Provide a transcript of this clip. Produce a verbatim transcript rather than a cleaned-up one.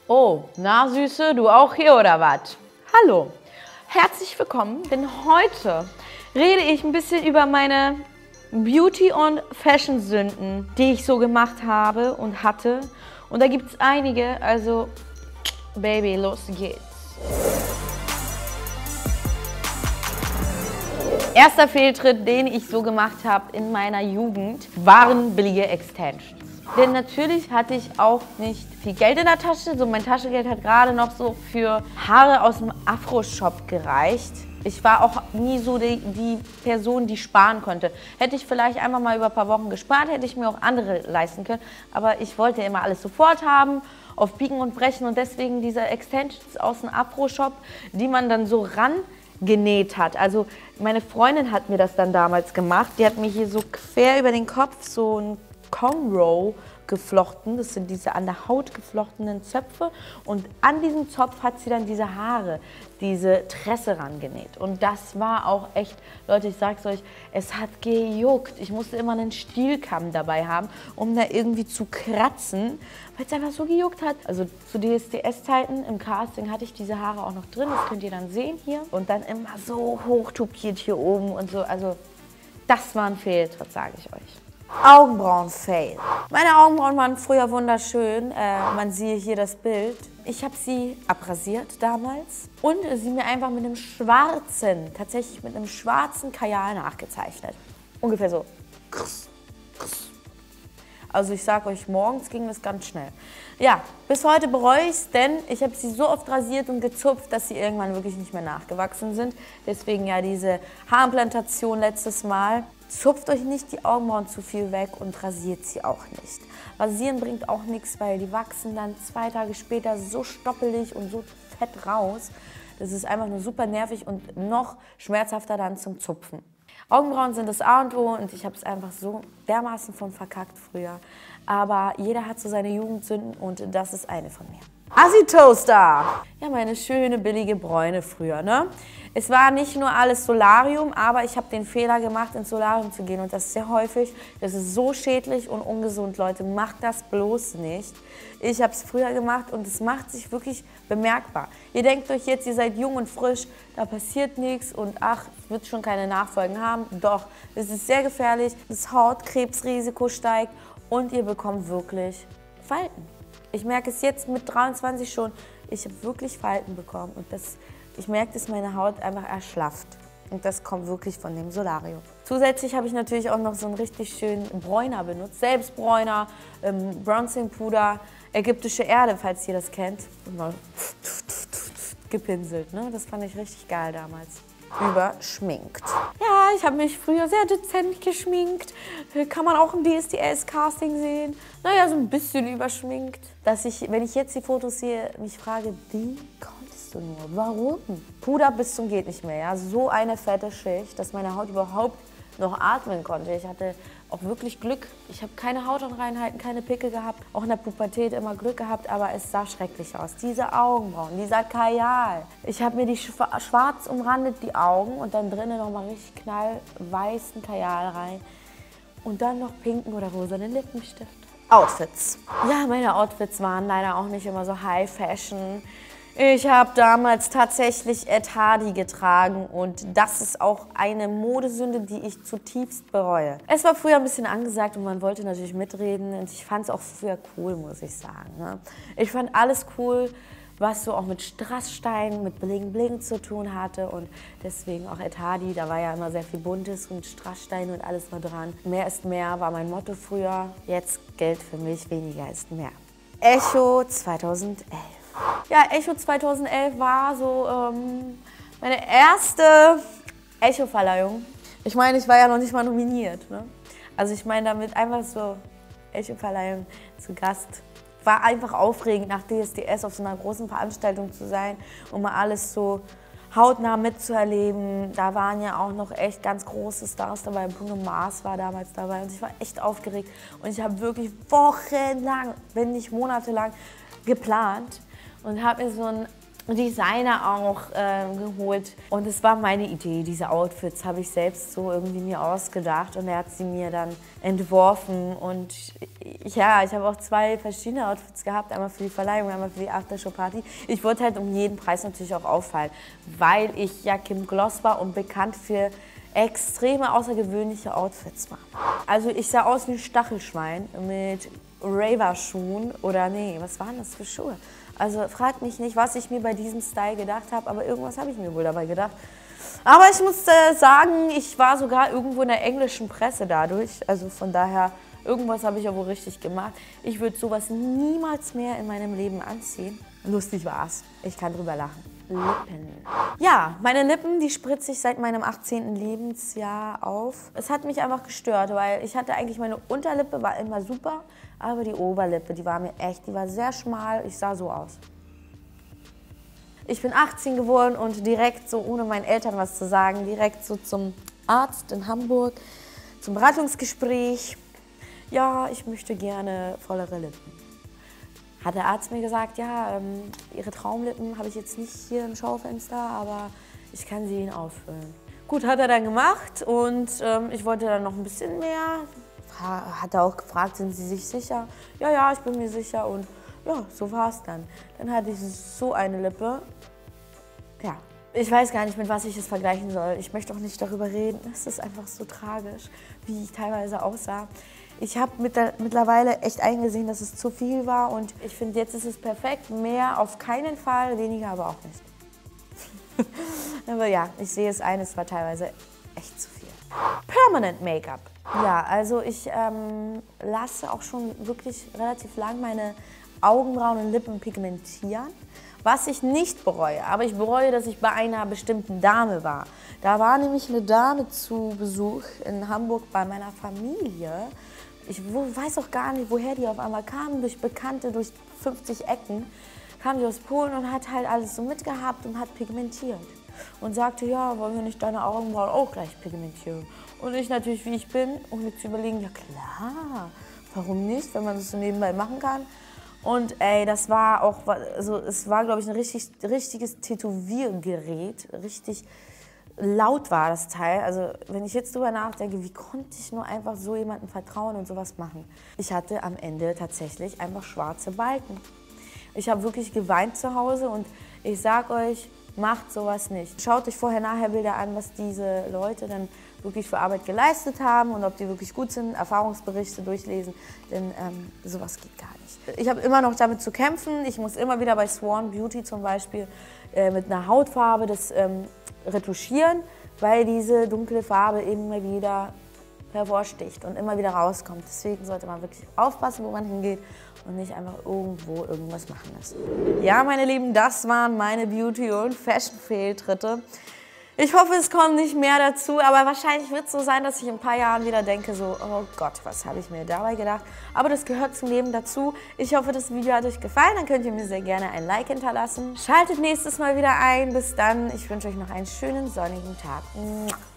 Oh, na Süße, du auch hier oder was? Hallo, herzlich willkommen, denn heute rede ich ein bisschen über meine Beauty- und Fashion-Sünden, die ich so gemacht habe und hatte. Und da gibt es einige, also Baby, los geht's. Erster Fehltritt, den ich so gemacht habe in meiner Jugend, waren billige Extensions. Denn natürlich hatte ich auch nicht viel Geld in der Tasche. So mein Taschengeld hat gerade noch so für Haare aus dem Afro-Shop gereicht. Ich war auch nie so die, die Person, die sparen konnte. Hätte ich vielleicht einfach mal über ein paar Wochen gespart, hätte ich mir auch andere leisten können. Aber ich wollte immer alles sofort haben, auf Biegen und Brechen. Und deswegen diese Extensions aus dem Afro-Shop, die man dann so ran genäht hat. Also meine Freundin hat mir das dann damals gemacht. Die hat mir hier so quer über den Kopf so ein Cornrow geflochten. Das sind diese an der Haut geflochtenen Zöpfe. Und an diesem Zopf hat sie dann diese Haare, diese Tresse rangenäht. Und das war auch echt, Leute, ich sag's euch, es hat gejuckt. Ich musste immer einen Stielkamm dabei haben, um da irgendwie zu kratzen, weil es einfach so gejuckt hat. Also zu D S D S-Zeiten im Casting hatte ich diese Haare auch noch drin. Das könnt ihr dann sehen hier. Und dann immer so hochtupiert hier oben und so. Also das war ein Fehltritt, sage ich euch. Augenbrauen-Fail. Meine Augenbrauen waren früher wunderschön. Äh, man sieht hier das Bild. Ich habe sie abrasiert damals und sie mir einfach mit einem schwarzen, tatsächlich mit einem schwarzen Kajal nachgezeichnet. Ungefähr so. Also ich sage euch, morgens ging das ganz schnell. Ja, bis heute bereue ich es, denn ich habe sie so oft rasiert und gezupft, dass sie irgendwann wirklich nicht mehr nachgewachsen sind. Deswegen ja diese Haarimplantation letztes Mal. Zupft euch nicht die Augenbrauen zu viel weg und rasiert sie auch nicht. Rasieren bringt auch nichts, weil die wachsen dann zwei Tage später so stoppelig und so fett raus. Das ist einfach nur super nervig und noch schmerzhafter dann zum Zupfen. Augenbrauen sind das A und O und ich habe es einfach so dermaßen von verkackt früher. Aber jeder hat so seine Jugendsünden und das ist eine von mir. Assi-Toaster! Ja, meine schöne, billige Bräune früher, ne? Es war nicht nur alles Solarium, aber ich habe den Fehler gemacht, ins Solarium zu gehen und das sehr häufig. Das ist so schädlich und ungesund, Leute. Macht das bloß nicht. Ich habe es früher gemacht und es macht sich wirklich bemerkbar. Ihr denkt euch jetzt, ihr seid jung und frisch, da passiert nichts und ach, es wird schon keine Nachfolgen haben. Doch, es ist sehr gefährlich, das Hautkrebsrisiko steigt und ihr bekommt wirklich Falten. Ich merke es jetzt mit dreiundzwanzig schon, ich habe wirklich Falten bekommen und das, ich merke, dass meine Haut einfach erschlafft. Und das kommt wirklich von dem Solarium. Zusätzlich habe ich natürlich auch noch so einen richtig schönen Bräuner benutzt. Selbstbräuner, ähm, Bronzing-Puder, ägyptische Erde, falls ihr das kennt. Und mal gepinselt, ne? Das fand ich richtig geil damals. Überschminkt. Ja, ich habe mich früher sehr dezent geschminkt. Kann man auch im D S D S-Casting sehen. Naja, so ein bisschen überschminkt. Dass ich, wenn ich jetzt die Fotos sehe, mich frage, wie konntest du nur? Warum? Puder bis zum geht nicht mehr. Ja? So eine fette Schicht, dass meine Haut überhaupt noch atmen konnte. Ich hatte auch wirklich Glück. Ich habe keine Hautunreinheiten, keine Pickel gehabt. Auch in der Pubertät immer Glück gehabt, aber es sah schrecklich aus. Diese Augenbrauen, dieser Kajal. Ich habe mir die schwarz umrandet, die Augen, und dann drinnen nochmal richtig knallweißen Kajal rein. Und dann noch pinken oder rosanen Lippenstift. Outfits. Ja, meine Outfits waren leider auch nicht immer so High Fashion. Ich habe damals tatsächlich Ed Hardy getragen und das ist auch eine Modesünde, die ich zutiefst bereue. Es war früher ein bisschen angesagt und man wollte natürlich mitreden und ich fand es auch früher cool, muss ich sagen. Ne? Ich fand alles cool, was so auch mit Strasssteinen, mit Bling Bling zu tun hatte und deswegen auch Ed Hardy, da war ja immer sehr viel Buntes und Strasssteine und alles war dran. Mehr ist mehr war mein Motto früher, jetzt gilt für mich, weniger ist mehr. Echo zweitausendelf. Ja, Echo zweitausendelf war so ähm, meine erste Echo-Verleihung. Ich meine, ich war ja noch nicht mal nominiert. Ne? Also ich meine damit einfach so Echo-Verleihung zu Gast. War einfach aufregend, nach D S D S auf so einer großen Veranstaltung zu sein und mal alles so hautnah mitzuerleben. Da waren ja auch noch echt ganz große Stars dabei. Bruno Mars war damals dabei und ich war echt aufgeregt. Und ich habe wirklich wochenlang, wenn nicht monatelang, geplant. Und habe mir so ein Designer auch ähm, geholt. Und es war meine Idee, diese Outfits habe ich selbst so irgendwie mir ausgedacht und er hat sie mir dann entworfen. Und ja, ich habe auch zwei verschiedene Outfits gehabt, einmal für die Verleihung, einmal für die Aftershow-Party. Ich wollte halt um jeden Preis natürlich auch auffallen, weil ich ja Kim Gloss war und bekannt für extreme, außergewöhnliche Outfits war. Also ich sah aus wie ein Stachelschwein mit Raver-Schuhen oder nee, was waren das für Schuhe? Also fragt mich nicht, was ich mir bei diesem Style gedacht habe, aber irgendwas habe ich mir wohl dabei gedacht. Aber ich muss äh, sagen, ich war sogar irgendwo in der englischen Presse dadurch. Also von daher, irgendwas habe ich ja wohl richtig gemacht. Ich würde sowas niemals mehr in meinem Leben anziehen. Lustig war's. Ich kann drüber lachen. Lippen. Ja, meine Lippen, die spritze ich seit meinem achtzehnten Lebensjahr auf. Es hat mich einfach gestört, weil ich hatte eigentlich meine Unterlippe, war immer super, aber die Oberlippe, die war mir echt, die war sehr schmal, ich sah so aus. Ich bin achtzehn geworden und direkt so, ohne meinen Eltern was zu sagen, direkt so zum Arzt in Hamburg, zum Beratungsgespräch. Ja, ich möchte gerne vollere Lippen. Hat der Arzt mir gesagt, ja, ähm, Ihre Traumlippen habe ich jetzt nicht hier im Schaufenster, aber ich kann sie Ihnen auffüllen. Gut, hat er dann gemacht und ähm, ich wollte dann noch ein bisschen mehr. Hat er auch gefragt, sind Sie sich sicher? Ja, ja, ich bin mir sicher und ja, so war es dann. Dann hatte ich so eine Lippe. Ja, ich weiß gar nicht, mit was ich es vergleichen soll. Ich möchte auch nicht darüber reden. Es ist einfach so tragisch, wie ich teilweise aussah. Ich habe mit mittlerweile echt eingesehen, dass es zu viel war und ich finde, jetzt ist es perfekt. Mehr auf keinen Fall, weniger aber auch nicht. Aber ja, ich sehe es ein, es war teilweise echt zu viel. Permanent Make-up. Ja, also ich ähm, lasse auch schon wirklich relativ lang meine Augenbrauen und Lippen pigmentieren. Was ich nicht bereue, aber ich bereue, dass ich bei einer bestimmten Dame war. Da war nämlich eine Dame zu Besuch in Hamburg bei meiner Familie. Ich weiß auch gar nicht, woher die auf einmal kamen, durch Bekannte, durch fünfzig Ecken. Kam die aus Polen und hat halt alles so mitgehabt und hat pigmentiert. Und sagte, ja, wollen wir nicht deine Augenbrauen auch gleich pigmentieren? Und ich natürlich, wie ich bin, um mir zu überlegen, ja klar, warum nicht, wenn man das so nebenbei machen kann. Und ey, das war auch, also es war, glaube ich, ein richtig, richtiges Tätowiergerät, richtig laut war das Teil. Also wenn ich jetzt drüber nachdenke, wie konnte ich nur einfach so jemandem vertrauen und sowas machen? Ich hatte am Ende tatsächlich einfach schwarze Balken. Ich habe wirklich geweint zu Hause und ich sag euch, macht sowas nicht. Schaut euch vorher-nachher Bilder an, was diese Leute dann wirklich für Arbeit geleistet haben und ob die wirklich gut sind, Erfahrungsberichte durchlesen, denn ähm, sowas geht gar nicht. Ich habe immer noch damit zu kämpfen. Ich muss immer wieder bei Swan Beauty zum Beispiel äh, mit einer Hautfarbe das ähm, retuschieren, weil diese dunkle Farbe immer wieder hervorsticht und immer wieder rauskommt. Deswegen sollte man wirklich aufpassen, wo man hingeht und nicht einfach irgendwo irgendwas machen lassen. Ja, meine Lieben, das waren meine Beauty- und Fashion-Fehltritte. Ich hoffe, es kommt nicht mehr dazu, aber wahrscheinlich wird es so sein, dass ich in ein paar Jahren wieder denke, so, oh Gott, was habe ich mir dabei gedacht? Aber das gehört zum Leben dazu. Ich hoffe, das Video hat euch gefallen, dann könnt ihr mir sehr gerne ein Like hinterlassen. Schaltet nächstes Mal wieder ein. Bis dann, ich wünsche euch noch einen schönen sonnigen Tag.